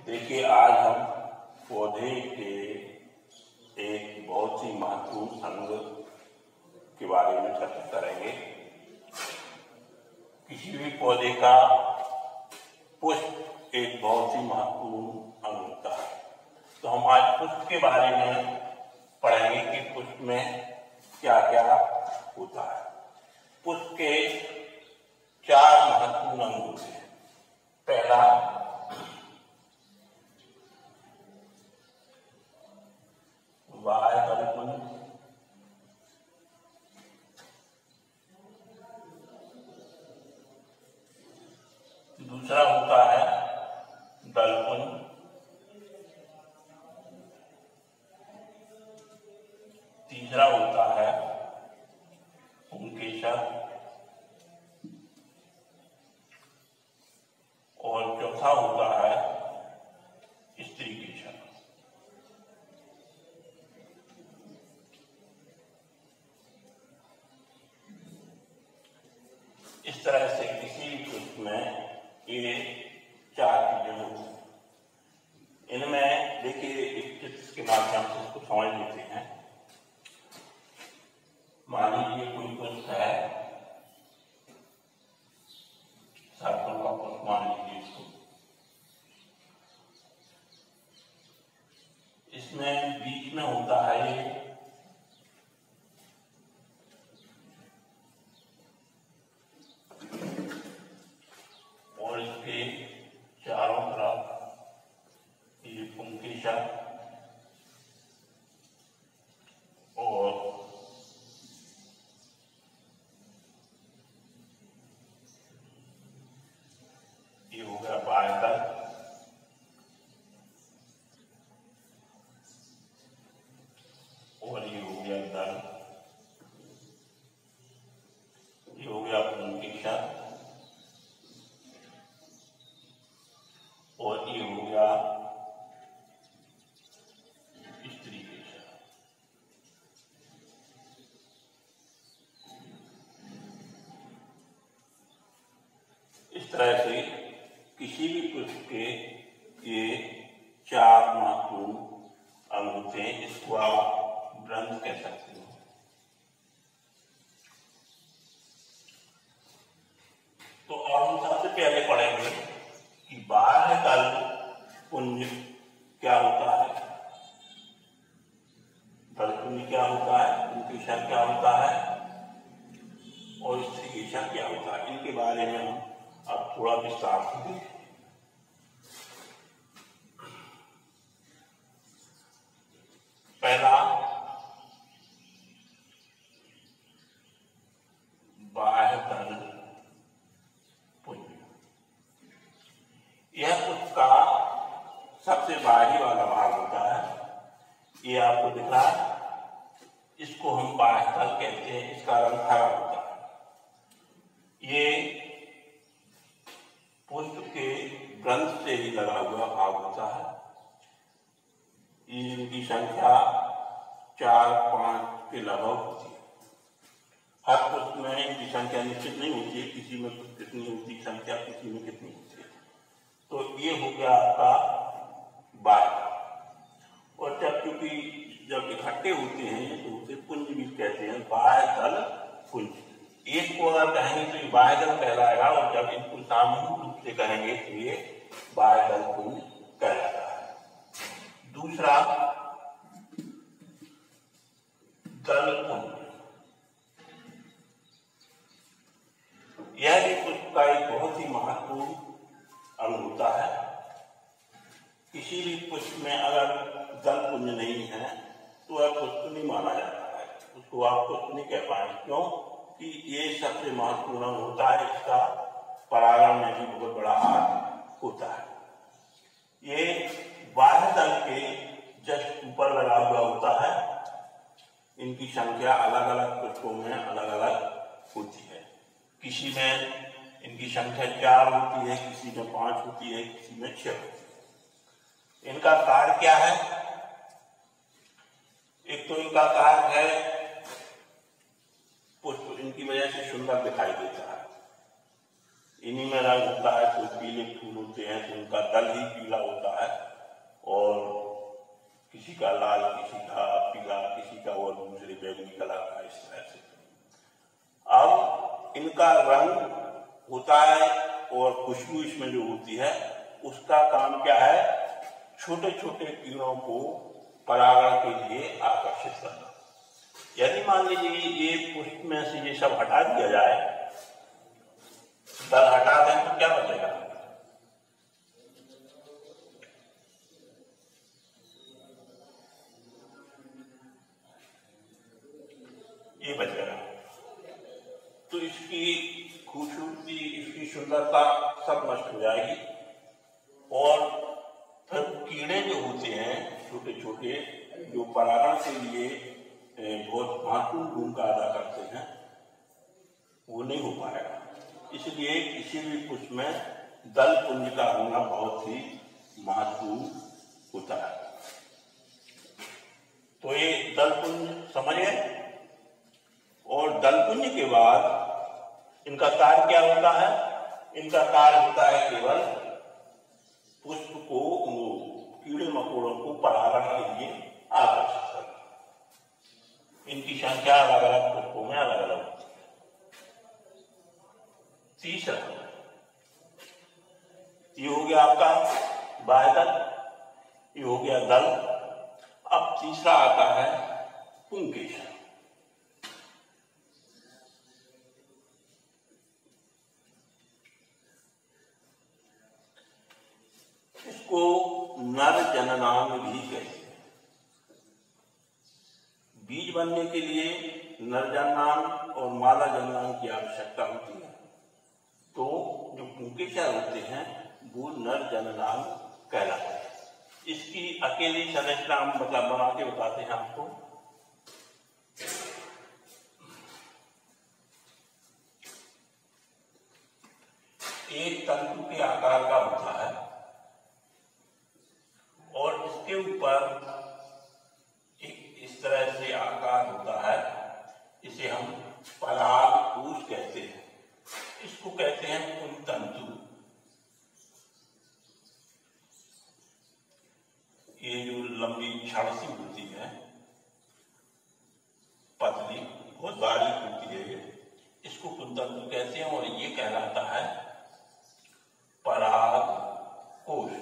देखिए, आज हम पौधे के एक बहुत ही महत्वपूर्ण अंग के बारे में चर्चा करेंगे। किसी भी पौधे का पुष्प एक बहुत ही महत्वपूर्ण अंग होता है। तो हम आज पुष्प के बारे में पढ़ेंगे कि पुष्प में क्या क्या होता है। पुष्प के 4 महत्वपूर्ण अंग होते हैं। पहला बाह्य पुंज, दूसरा होता है दलपुंज, तीसरा होता है पुंकेसर और चौथा होता है स्त्रीकेसर। इस तरह से किसी भी पुष्प में ये 4 चीजें होती हैं। इनमें देखिए, एक चित्र के माध्यम से इसको समझ लेते हैं। मान लीजिए कोई पुष्प है, सरसों का पुष्प मान लीजिए इसको। इसमें बीच में होता है ये और इसके चारों तरफ ये पुंकेसर और ये हो गया बाह्यदल और ये हो गया दल, ये हो गया पुंकेसर और ये हो गया स्त्रीकेसर। इस तरह से किसी भी पुष्प के ये 4 महत्वपूर्ण अंग होते हैं। इसको आप ग्रंथ कह सकते हो। तो अब हम सबसे पहले पढ़ेंगे कि बाह्यदल पुंज क्या होता है, दलपुंज क्या होता है, पुंकेसर क्या होता है और स्त्रीकेसर क्या होता है। इनके बारे में हम अब थोड़ा विस्तार से देखें। पहला बाह्यदल पुंज। यह पुष्प का सबसे बाहरी वाला भाग होता है। ये आपको दिख रहा है, इसको हम बाह्यदल कहते हैं। इसका रंग हरा होता है। ये पुष्प के ग्रंथ से ही लगा हुआ भाग होता है। इनकी संख्या 4-5 के लगभग होती है। हर पुष्प में इनकी संख्या निश्चित नहीं होती है, किसी में कितनी होती है संख्या, किसी में कितनी होती है। तो ये हो गया आपका बाह्यदल। और जब इकट्ठे होते हैं तो उसे पुंज भी कहते हैं, बाह्यदल पुंज। एक को अगर कहेंगे तो ये बाह्यदल कहलाएगा और जब इनको सामूहिक रूप से कहेंगे तो ये बाह्यदल पुंज कहलाता है। दूसरा दलपुंज। यह भी पुष्प का एक बहुत ही महत्वपूर्ण अंग होता है। किसी भी पुष्प में अगर दलपुंज नहीं है तो वह पुष्प नहीं माना जाता है, उसको आप पुष्प नहीं कह पाएंगे। क्यों कि ये सबसे महत्वपूर्ण अंग होता है। इसका परागण में भी बहुत बड़ा हाथ होता है। ये बाह्यदल के जस्ट ऊपर लगा हुआ होता है। इनकी संख्या अलग अलग पुष्पों में अलग अलग होती है। किसी में इनकी संख्या 4 होती है, किसी में 5 होती है, किसी में 6 होती है। इनका कार्य क्या है? एक तो इनका कार्य है पुष्प इनकी वजह से सुंदर दिखाई देता है। इन्हीं में रंग होता है, कोई पीले फूल होते हैं तो उनका दल ही पीला होता है, इनका रंग होता है और खुशबू इसमें जो होती है उसका काम क्या है, छोटे छोटे कीड़ों को परागण के लिए आकर्षित करना। यदि मान लीजिए ये पुष्प में से ये सब हटा दिया जाए, दल हटा दें तो क्या बचेगा? ये बचेगा। तो इसकी खूबसूरती, इसकी सुंदरता सब नष्ट हो जाएगी। और फिर कीड़े जो होते हैं छोटे छोटे, जो परागण के लिए बहुत महत्वपूर्ण भूमिका अदा करते हैं, वो नहीं हो पाएगा। इसलिए किसी भी पुष्प में दल पुंज का होना बहुत ही महत्वपूर्ण होता है। तो ये दल पुंज समझिए। और दल पुंज के बाद इनका कार्य क्या होता है? इनका कार्य होता है केवल पुष्प को, कीड़े मकोड़ों को परागण के लिए आकर्षित करना। इनकी संख्या अलग अलग पुष्पों में अलग अलग होती है। तीसरा, ये हो गया आपका बाह्यदल, ये हो गया दल। अब तीसरा आता है पुंकेसर। इसको नर जननांग भी कहते हैं। बीज बनने के लिए नर जननांग और मादा जननांग की आवश्यकता होती है। तो जो पुंकेसर होते हैं वो नर जननांग कहलाते हैं। इसकी अकेली संरचना हम बना के बताते हैं आपको। एक तंतु के आकार का होता है और इसके ऊपर एक इस तरह से आकार होता है, इसे हम परागकोश कहते हैं। इसको कहते हैं पुंतंतु। ये जो लंबी छड़ सी होती है, पतली, बहुत बारीक होती है, इसको पुंतंतु कहते हैं। और ये कहलाता है परागकोश।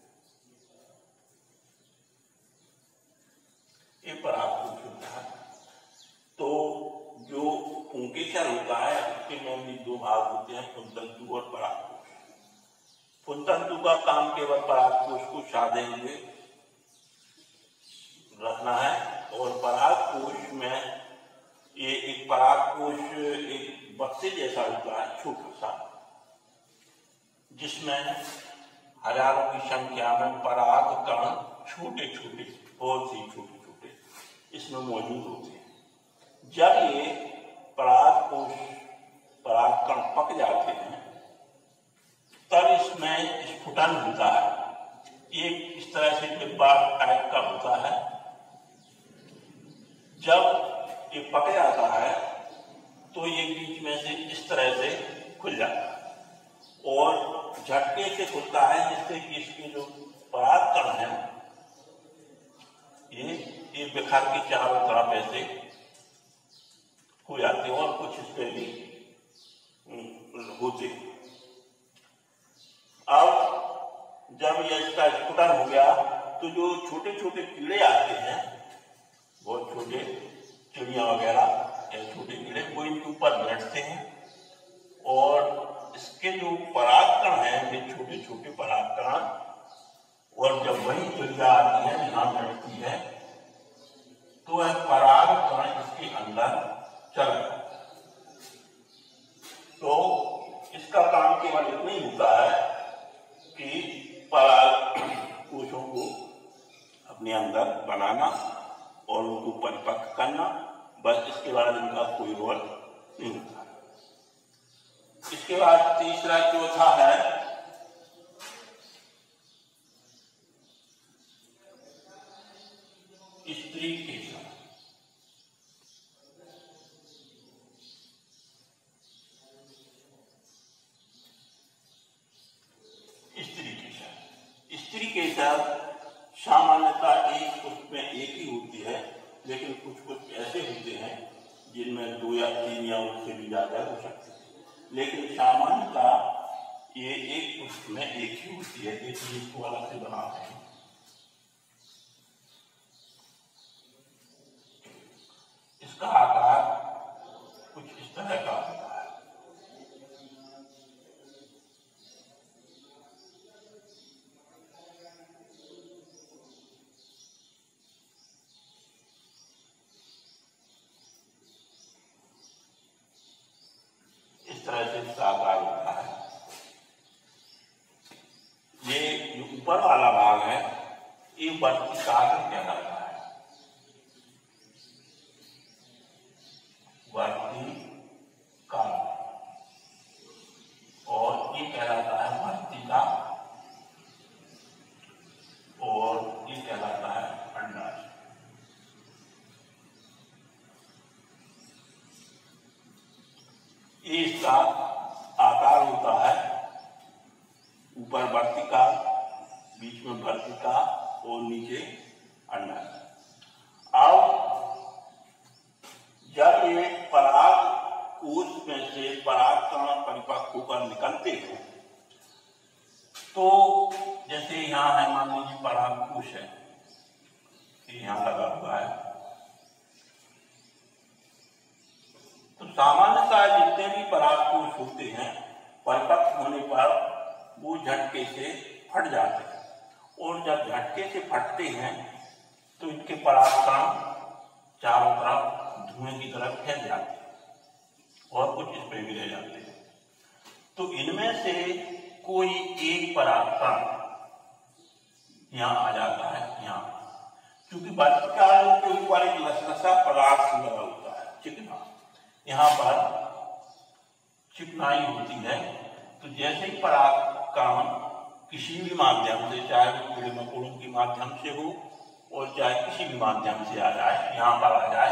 ये परागकोश होता है। तो जो पुंकेसर होता है उसके में भी दो भाग होते हैं, पुंतंतु और परागकोश। पुंतंतु का काम केवल परागकोश को साधे हुए रखना है। और परागकोश में ये एक परागकोश एक बक्से जैसा होता है, छोटा सा, जिसमें हजारों की संख्या में पराग कण छोटे छोटे, बहुत ही छोटे छोटे इसमें मौजूद होते हैं। जब ये परागकोश, पराग कण पक जाते हैं तब इसमें स्फुटन होता है। एक इस तरह से डिब्बा टाइप का होता है। जब ये पक जाता है तो ये बीच में से इस तरह से खुल जाता है और झटके से खुलता है, जिससे कि इसके जो पराग कण है ये बिखर के चारों तरफ ऐसे हो जाते हैं और कुछ इस पे भी होते हैं। अब जब ये इसका स्फुटन हो गया तो जो छोटे छोटे कीड़े आते हैं, बहुत छोटे, चिड़िया वगैरह या छोटे कीड़े, वो इनके ऊपर बैठते हैं और इसके जो परागकण हैं वे छोटे छोटे परागकण, और जब वही चिड़िया आती है यहाँ बैठती है तो वह परागकण इसके अंदर चला जाता है। तो इसका काम केवल इतना ही होता है कि परागकोशों को अपने अंदर बनाना और उनको परिपक्व करना, बस। इसके बाद इनका कोई रोल नहीं होता। इसके बाद तीसरा चौथा है स्त्री केसर। स्त्री केसर सामान्यतः एक पुष्प में एक ही होती है, लेकिन कुछ पुष्प ऐसे होते हैं जिनमें 2 या 3 या उससे भी ज्यादा हो सकते हैं। लेकिन सामान्यतः ये एक पुष्प में एक ही होती है। देखिए इसको अलग से बनाते हैं। इसका आकार कुछ इस तरह का होता है। इस तरह से इसका आकार होता है। ये जो ऊपर वाला भाग है ये वर्तिकाग्र कहलाता है। वर्तिकाग्र और ये कहलाता है वर्तिका और ये कहलाता है अंडाशय। ये इसका आकार होता है, ऊपर वर्तिका, बीच में वर्तिका और नीचे अंडाशय। अब जब ये पराग कोश में से परागकण परिपक्व होकर निकलते हैं तो जैसे यहाँ है, मान लीजिए पराग कोश है, ये यहाँ लगा हुआ है, तो सामान्यतः जितने भी पराग कोश होते हैं परिपक्व होने पर वो झटके से फट जाते हैं, और जब झटके से फटते हैं तो इनके परागकण चारों तरफ धुएं की तरफ फैल जाते हैं और कुछ इसमें भी रह जाते हैं। तो इनमें से कोई एक परागकण यहाँ आ जाता है। यहाँ क्योंकि वर्तिका के ऊपर एक लसलसा पदार्थ लगा होता है, चिकना, यहाँ पर चिकनाई होती है। तो जैसे ही परागकण किसी भी माध्यम से, चाहे वो कीड़े मकोड़ों के माध्यम से हो और चाहे किसी भी माध्यम से आ जाए, यहाँ पर आ जाए,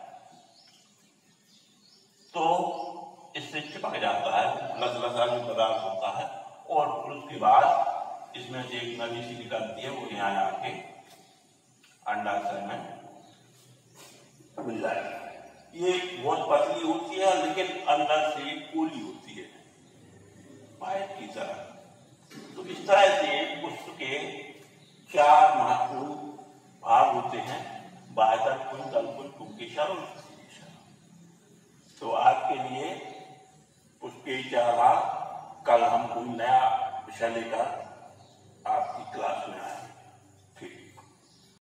तो इससे चिपक जाता है, लसलसा जो पदार्थ होता है, और उसके बाद इसमें से एक नली सी निकलती है, वो यहाँ आके अंडाशय में मिल जाएगी। ये बहुत पतली होती है लेकिन अंदर से पूरी होती है, पाइप की तरह। तो इस तरह से पुष्प के 4 महत्वपूर्ण भाग होते हैं, बाह्यतल कुंज, तलकुंज, पुंकेसर और स्त्रीकेसर। तो आज के लिए पुष्प के 4 भाग, कल हम कोई नया विषय लेकर आप